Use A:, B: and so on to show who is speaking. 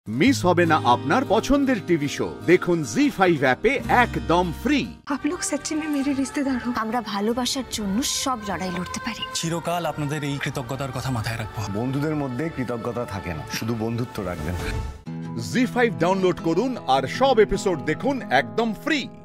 A: Miss হবে না আপনার পছন্দের টিভি শো দেখুন জি5 অ্যাপে একদম ফ্রি।
B: आप लोग सच्ची में मेरे रिश्तेदार हो।
C: আমরা ভালোবাসার জন্য সব লড়াই লড়তে পারি।
D: চিরকাল আপনাদের এই কৃতজ্ঞতার কথা মাথায় রাখবো।
E: বন্ধুদের মধ্যে কৃতজ্ঞতা থাকে না, শুধু বন্ধুত্ব রাখবেন।
A: জি5 ডাউনলোড করুন আর সব এপিসোড দেখুন একদম ফ্রি।